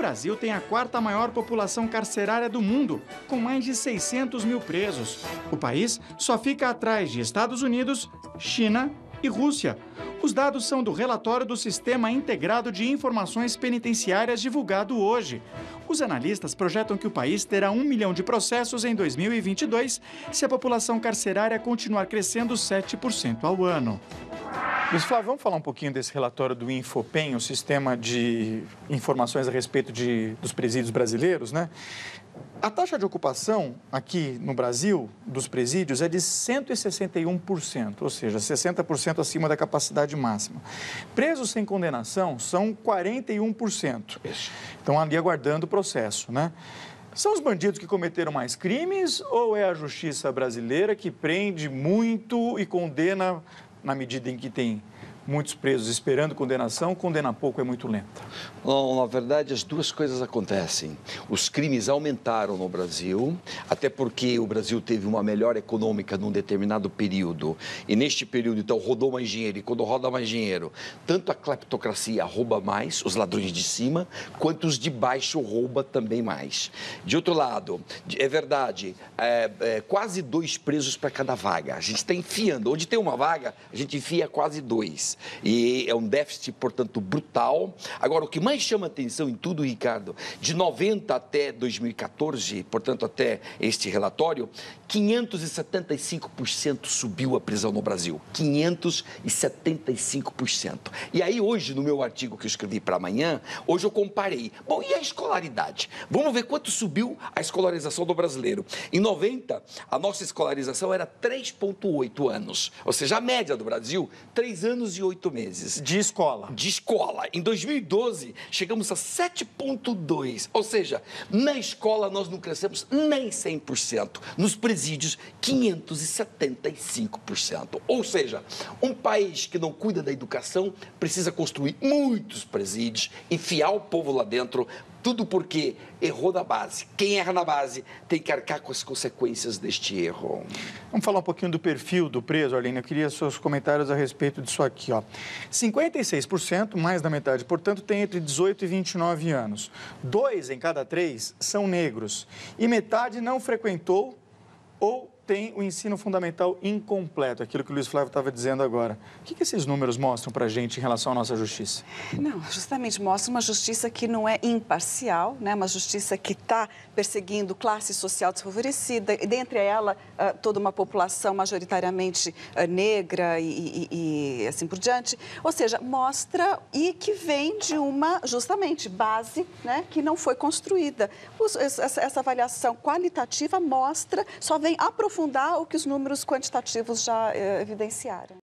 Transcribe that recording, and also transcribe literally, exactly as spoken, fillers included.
Brasil tem a quarta maior população carcerária do mundo, com mais de seiscentos mil presos. O país só fica atrás de Estados Unidos, China e Rússia. Os dados são do relatório do Sistema Integrado de Informações Penitenciárias divulgado hoje. Os analistas projetam que o país terá um milhão de processos em dois mil e vinte e dois, se a população carcerária continuar crescendo sete por cento ao ano. Luiz Flávio, vamos falar um pouquinho desse relatório do Infopem, o sistema de informações a respeito de, dos presídios brasileiros, né? A taxa de ocupação aqui no Brasil dos presídios é de cento e sessenta e um por cento, ou seja, sessenta por cento acima da capacidade máxima. Presos sem condenação são quarenta e um por cento. Estão ali aguardando o processo, né? São os bandidos que cometeram mais crimes ou é a justiça brasileira que prende muito e condena na medida em que tem muitos presos esperando condenação, condena pouco é muito lenta? Não, na verdade, as duas coisas acontecem. Os crimes aumentaram no Brasil, até porque o Brasil teve uma melhora econômica num determinado período. E neste período, então, rodou mais dinheiro. E quando roda mais dinheiro, tanto a cleptocracia rouba mais, os ladrões de cima, quanto os de baixo rouba também mais. De outro lado, é verdade, é, é, quase dois presos para cada vaga. A gente está enfiando. Onde tem uma vaga, a gente enfia quase dois. E é um déficit, portanto, brutal. Agora, o que mais chama atenção em tudo, Ricardo, de noventa até dois mil e quatorze, portanto, até este relatório, quinhentos e setenta e cinco por cento subiu a prisão no Brasil. quinhentos e setenta e cinco por cento. E aí, hoje, no meu artigo que eu escrevi para amanhã, hoje eu comparei. Bom, e a escolaridade? Vamos ver quanto subiu a escolarização do brasileiro. Em noventa, a nossa escolarização era três vírgula oito anos. Ou seja, a média do Brasil, três anos e oito meses. De escola. De escola. Em dois mil e doze, chegamos a sete vírgula dois. Ou seja, na escola nós não crescemos nem cem por cento. Nos presídios, quinhentos e setenta e cinco por cento. Ou seja, um país que não cuida da educação precisa construir muitos presídios, enfiar o povo lá dentro, tudo porque errou na base. Quem erra na base tem que arcar com as consequências deste erro. Vamos falar um pouquinho do perfil do preso, Arlene. Eu queria seus comentários a respeito disso aqui, ó. cinquenta e seis por cento, mais da metade, portanto, tem entre dezoito e vinte e nove anos. Dois em cada três são negros. E metade não frequentou ou tem o ensino fundamental incompleto, aquilo que o Luiz Flávio estava dizendo agora. O que, que esses números mostram para a gente em relação à nossa justiça? Não, justamente mostra uma justiça que não é imparcial, né? Uma justiça que está perseguindo classe social desfavorecida, e dentre ela uh, toda uma população majoritariamente uh, negra e, e, e assim por diante. Ou seja, mostra e que vem de uma, justamente, base, né, que não foi construída. Os, essa, essa avaliação qualitativa mostra, só vem aprofundar o que os números quantitativos já eh, evidenciaram.